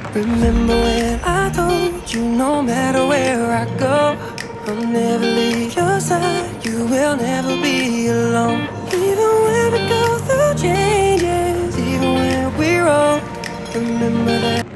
Remember when I told you no matter where I go, I'll never leave your side, you will never be alone. Even when we go through changes, even when we're wrong, remember that